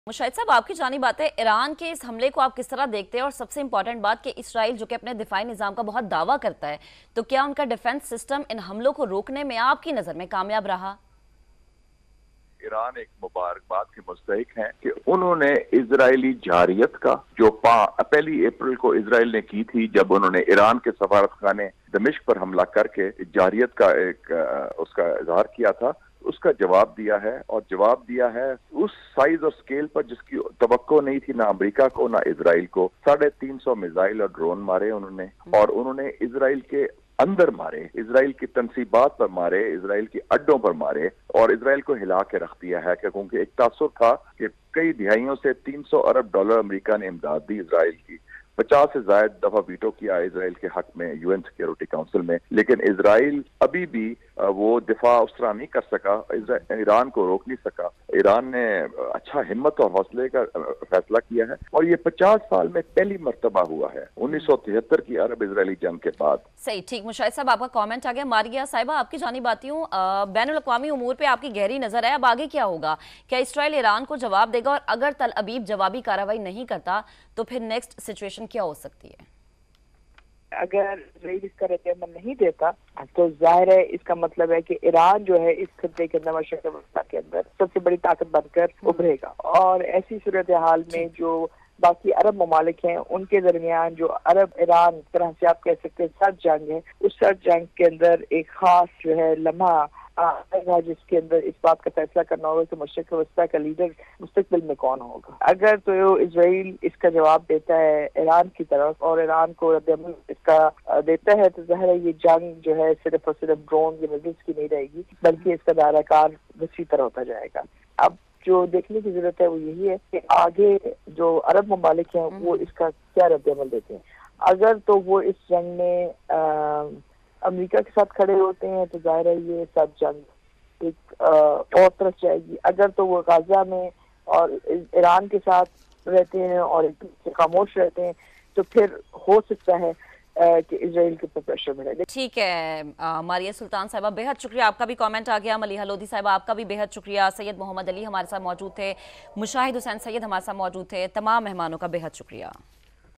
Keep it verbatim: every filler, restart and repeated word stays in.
मुशाहिद साहब, आपकी जानी बात है, ईरान के इस हमले को आप किस तरह देखते हैं? और सबसे इंपॉर्टेंट बात कि इसराइल जो कि अपने दिफाई निज़ाम का बहुत दावा करता है, तो क्या उनका डिफेंस सिस्टम इन हमलों को रोकने में आपकी नज़र में कामयाब रहा? ईरान एक मुबारकबाद के मुस्तहिक हैं कि उन्होंने इजरायली जारियत का जो पहली अप्रैल को इजराइल ने की थी, जब उन्होंने ईरान के सफारत खाने दमिश्क पर हमला करके जारियत का एक उसका इजहार किया था, उसका जवाब दिया है। और जवाब दिया है उस साइज और स्केल पर जिसकी तवक्को नहीं थी ना अमेरिका को ना इजराइल को। साढ़े तीन सौ मिसाइल और ड्रोन मारे उन्होंने, और उन्होंने इजराइल के अंदर मारे, इजराइल की तनसीबात पर मारे, इजराइल की अड्डों पर मारे, और इजराइल को हिला के रख दिया है। क्योंकि एक तासुर था कि कई दिहाइयों से तीन सौ अरब डॉलर अमेरिका ने इमदाद दी इजराइल की। पचास से ज्यादा दफा वीटो किया इजराइल के हक में यूएन सिक्योरिटी काउंसिल में, लेकिन इजराइल अभी भी वो दिफा उस तरह नहीं कर सका, ईरान को रोक नहीं सका। ईरान ने अच्छा हिम्मत और हौसले का फैसला किया है, और ये पचास साल में पहली मर्तबा हुआ है, उन्नीस सौ तिहत्तर की अरब इजरायली जंग के बाद। सही, ठीक। मुशाहिद साहब, आपका कमेंट आ गया। मारिया साहिबा, आपकी जानी बाती हूँ, बैनुल अक़वामी उमूर पे आपकी गहरी नजर है। अब आगे क्या होगा? क्या इसराइल ईरान को जवाब देगा? और अगर तल अबीब जवाबी कार्रवाई नहीं करता तो फिर नेक्स्ट सिचुएशन क्या हो सकती है? अगर इसराइल इसका रद्द-ए-अमल नहीं देता तो जाहिर है इसका मतलब है कि ईरान जो है इस खत्ते के अंदर मशरक़ वस्ता के अंदर सबसे बड़ी ताकत बनकर उभरेगा। और ऐसी सूरत हाल में जो बाकी अरब ममालिक हैं उनके दरमियान जो अरब ईरान तरह से आप कह सकते हैं सर्द जंग है, उस सर्द जंग के अंदर एक खास जो है लम्हा आएगा जिसके अंदर इस बात का फैसला करना होगा कि मशरक़ वस्ता का लीडर मुस्तक़बिल में कौन होगा। अगर तो इजराइल इसका जवाब देता है ईरान की तरफ और ईरान को रद्द-ए-अमल इसका देता है, तो ज़ाहिर है ये जंग जो है सिर्फ और सिर्फ ड्रोन या मिसाइल्स की नहीं रहेगी, बल्कि इसका दायरा कार वसी तरह होता जाएगा। अब जो देखने की जरूरत है वो यही है कि आगे जो अरब ममालिक हैं वो इसका क्या रद्द-ए-अमल देते हैं। अगर तो वो इस जंग में आ, अमेरिका के साथ खड़े होते हैं तो जाहिर है ये सब जंग एक और तरफ जाएगी। अगर तो वो गाजा में और ईरान के साथ रहते हैं और एक दूसरे खामोश रहते हैं तो फिर हो सकता है कि इजराइल के ऊपर प्रेशर बढ़े। ठीक है मारिया सुल्तान साहिबा, बेहद शुक्रिया। आपका भी कमेंट आ गया। मलिहा लोधी साहिबा, आपका भी बेहद शुक्रिया। सैयद मोहम्मद अली हमारे साथ मौजूद थे, मुशाहिद हुसैन सैयद हमारे साथ मौजूद थे। तमाम मेहमानों का बेहद शुक्रिया।